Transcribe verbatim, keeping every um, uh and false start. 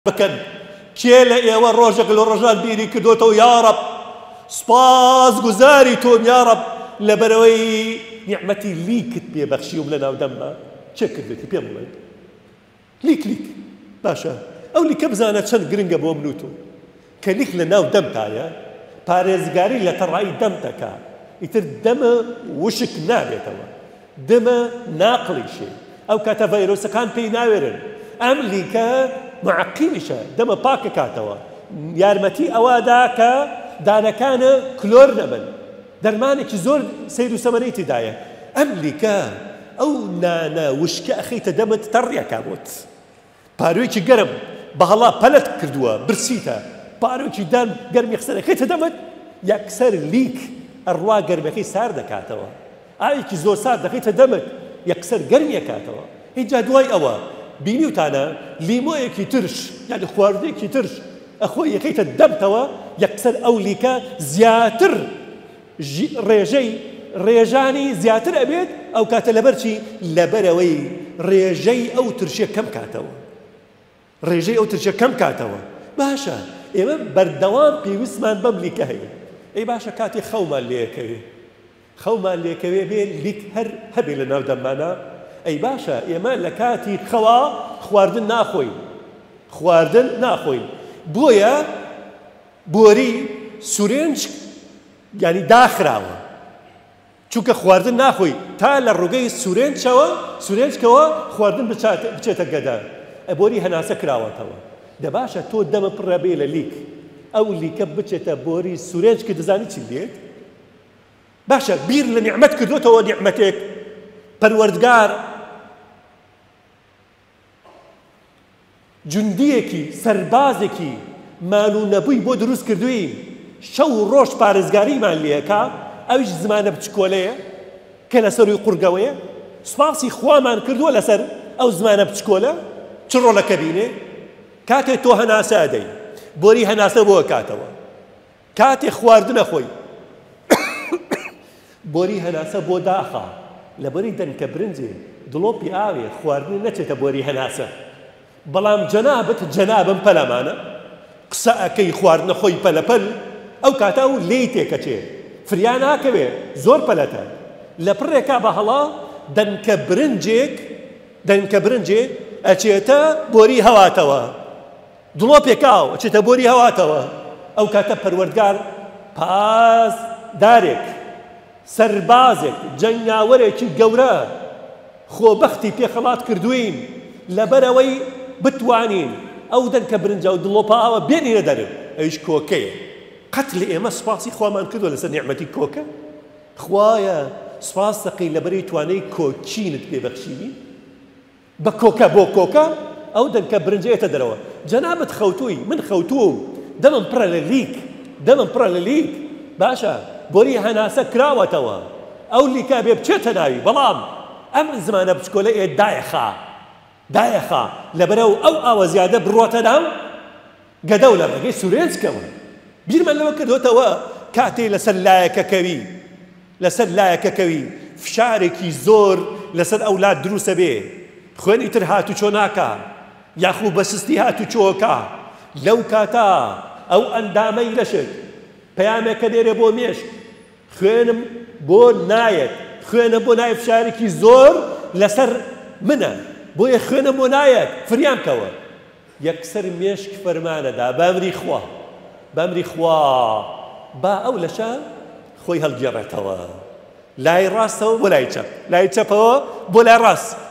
بکەن کێ لە ئێوە ڕۆژێک لە ڕۆژان بیری کردوتەوە یا ڕەب سپاس گوزاری تۆم یا ڕەب لەبەرەوەی نیعمەتی لیکت پێبەخشیوم لە ناودەمدا چێ کردێتی پێم بڵێ لیک لیک باشە ئەو لیکە بزانە چەند گرنگە بۆ من و تۆ کە لیک لە ناو دەمتایە پارێزگاری لە تەڕایی دەم دەکا ئیتر دەمە وشک نابێتەوە دەمە ناقڵیشێ ئەو کاتە ڤایرۆسەکان پێی ناوێرن ئەم لیکە معقیمیشە دەمە پاکە کاتەوە یارمەتی ئەوادا کە دانەکانە کلۆر نەبن دەرمانێکی زۆر سەیر و سەمەرەی تێدایە ئەم لیکە ئەو نانە وشکە ئەخەیتە دەمت تەڕیەکا بۆت پارۆیەکی گەرم بەهەڵا پەلەت کردووە برسیتە پارۆیەکی دان گەرمی خسەرە خەیتە دەمت یەکسەر لیک ئەڕوا گەرمەکەی سار دەکاتەوە ئاوێکی زۆر سار دەخەیتە دەمت یەکسەر گەرمیەکاتەوە هیچ دوای ئەوە بینیوتانە لیمۆیەکی ترش یعنی خواردنێکی ترش ئەخۆی یەکەیتە دەمتەوە یەکسەر ئەو لیکە زیاتر ڕێژەی ڕێژانی زیاتر ئەبێت ئەو کاتە لەبەرچی لەبەرەوەی ڕێژەی ئەو ترشێ کەم کاتەوە ڕێژەی ئەو ترشێ کەم کاتەوە باشە ئێمە بەردەوام پێویستمان بەم لیکە هەیە ئەی باشە کاتی خەومان لێکەوێ خەومان لێکەوێ بێ لیک هەر هەبێ لە ناو دەمانە ئەی باشە ئێمە لە کاتی خەوا خواردن ناخۆین خواردن ناخۆین بۆیە بۆری سورێنج یعنی داخراوە چونکە خواردن ناخۆی تا لە ڕووگەی سورێنجەوە سورێنجکەوە خواردن بچێتە گەدە بۆری هەناسە کراوەتەوە دەباشە تۆ دەمە پڕە بێ لە لیک ئەو لیکە بچێتە بۆری سورێنج کە دەزانی چی لێت باشە بیر لە نیعمەت کردوتەوە نیعمەتێک پەروەردگار جوندیەکی سەربازێکی مان و نەبووی بۆ دروست کردووی شەو ڕۆژ پارێزگاریمان لێەکا ئەویش زمانە بچکۆلەیە کە لەسەروی قورگەوەیە سوپاسی خوامان کردووە لەسەر ئەو زمانە بچکۆلە چ ڕۆڵەکە بینێ کاتێک تۆ هەناسە ئەدەی بۆری هەناسە بۆ کاتەوە کاتێک خواردنە خۆی بۆری هەناسە بۆ داخە لەبەری دەنکە برنجێ دڵۆپی ئاوێ خواردن نەچێتە بۆری هەناسە بەڵام جەنابەت جەنابم پەلەمانە قسە ئەەکەی خواردنە خۆی پەلەپەل ئەو کاتە و لێی تێکەچێ فریا ناکەوێ زۆر پەلەتە لە پڕێکا بە هەڵا دەنکە برنجێک دەنکە برنجێ ئەچێتە بۆری هەواتەوە دڵۆپێکاو ئەچێتە بۆری هەواتەوە ئەو کاتە پەروەردگار پاس دارێک سەربازێک جەنگاوەرێکی گەورە خۆبەختی پێخەڵات کردوین لەبەرەوەی بتوانین ئەو دەنکە برنجە و دڵۆپاوە بێنینە دەرن ئەویش کۆکەیە قەت لە ئێمە سوپاسی خوامان کردووە لەسەر نیعمەتی کۆکە خوایە سوپاس دەقی لەبەری توانەی کۆچینت پێبەخشیوی بە کۆکە بۆ کۆکە ئەو دەنکە برنجێتە دەرەوە جەنابەت خەوتووی من خەوتووم دەمم پڕە لە لیک دەمم پڕە لە لیک باشە بۆری هەناسە کراوەتەوە ئەو لیکە بێ بچێتە ناوی بەڵام ئەم زمانە بچکۆلە ئێ دایەخا دایەخا لەبەرەو ئەو ئاوە زیادە بڕۆتە ناو گەدە و لە ڕێگەی سورێنجکەوە بیرمان لەوە کردوتەوە کاتێ لەسەر لایەکەکەوی لەسەر لایەکەکەوی فشارێکی زۆر لەسەر ئەولاد دروستە بێ خوێنی تر هاتوچۆ ناکا یاخوو بەسستی هاتوچۆکە لەو کاتە ئەو ئەندامەی لەشت پەیامێکە دێرێ بۆ مێشک خوێنم بۆ نایەت خوێنە بۆ نایە فشارێکی زۆر لەسەر منە بۆیە خوێنە بۆ نایەت فریام کەوە یەکسەر مێشک فەرمانەدا بەمری خوا بەمری خوا با ئەو لەشە خۆی هەڵگێڕێتەوە لای ڕاستەوە بۆ لای چەپ لای چەپەوە بۆ لای ڕاست